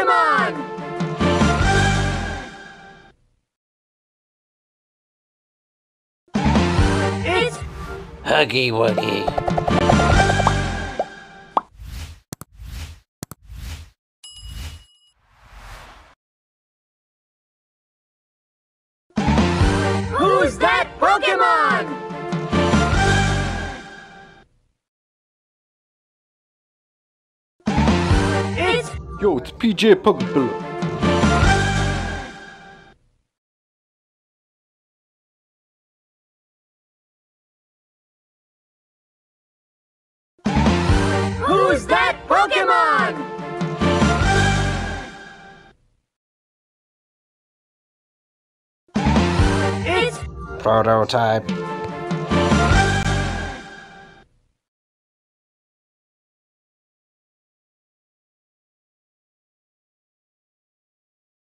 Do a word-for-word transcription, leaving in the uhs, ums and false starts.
Pokemon! It's Huggywuggy. Who's that Pokemon? It's Yo, it's P J Pokeball. Who's that Pokemon? It's Prototype.